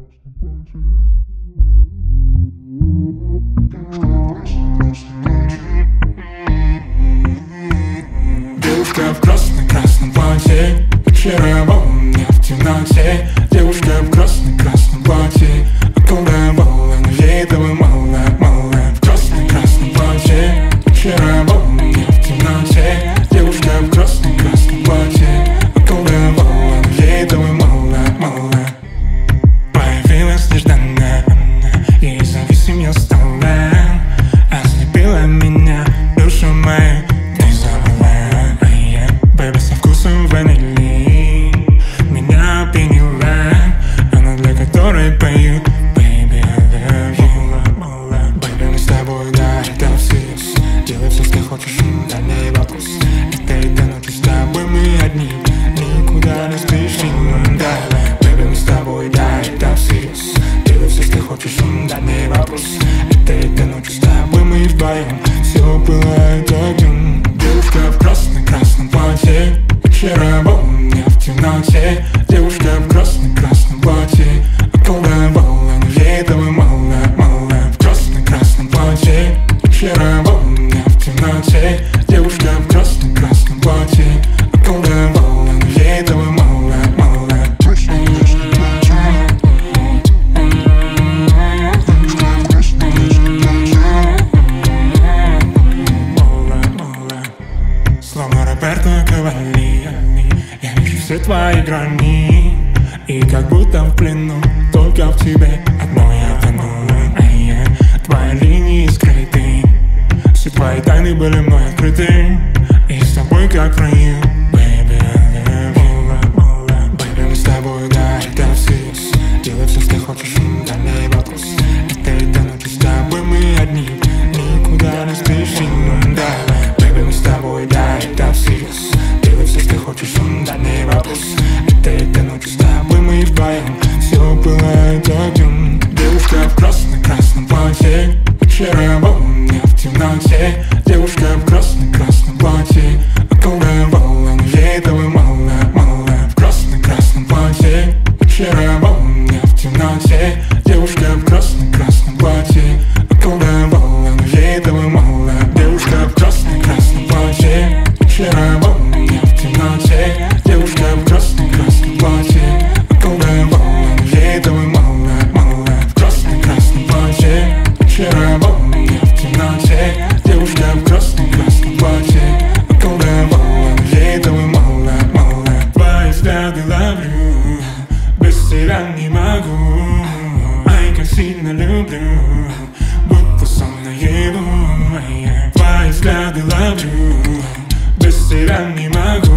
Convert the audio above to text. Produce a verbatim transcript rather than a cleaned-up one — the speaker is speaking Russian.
Девушка в красном-красном платье очаровала меня в темноте. Девушка в красном-красном платье околдовала, но ей этого мало, мало. В красном-красном платье очаровала меня в темноте. Девушка в красном-красном платье околдовала, но ей этого мало, мало. Появилась нежданно, ей зависим я стала, ослепила меня душу мою. Бэби со вкусом ванили меня опьянила, она для которой пою Baby, I love you. Бэби, мы с тобой, да, это всерьез. Делай все, что хочешь, да не вопрос. Это и до ночи с тобой мы одни, никуда не спешим, да. Бэби, мы с тобой, да, это всерьез. Делай все, что хочешь, да не вопрос. Это и до ночи с тобой мы вдвоем, все пылает огнем. Девушка в красном-красном платье очаровала меня в темноте. Девушка в красном-красном платье околдовала, но ей этого мало, мало. В красном-красном платье очаровала меня в темноте. Девушка в красном-красном платье околдовала, но ей этого мало, мало. Словно Роберто Кавалли, я вижу все твои грани, и как будто в плену, только в тебе одной я тону. Твои линии скрыты, все твои тайны были мной открыты, и с тобой как в раю. Baby, I love you. Baby, мы с тобой, да, это всерьез. Делай все, что хочешь, да не вопрос. Это и до ночи с тобой мы одни, никуда не спешим, да. Мы с тобой, да, это всерьез. Делай все, что хочешь, да не вопрос. Это и до ночи с тобой мы вдвоем, все пылает огнем. Девушка в красном-красном платье очаровала меня в темноте. Девушка в красном-красном платье околдовала, но ей этого мало, мало. В красном-красном платье очаровала меня в темноте. Девушка в красном-красном платье околдовала, но ей этого мало. Девушка в красном-красном платье очаровала меня в темноте. Девушка в красном-красном платье околдовала, но ей этого мало, мало. В красном-красном платье очаровала меня в темноте. Девушка в красном-красном платье околдовала, но ей этого мало, мало. Твои взгляды ловлю, без тебя не могу. Ай, как сильно люблю, будто сон наяву. Твои взгляды ловлю, без тебя не могу.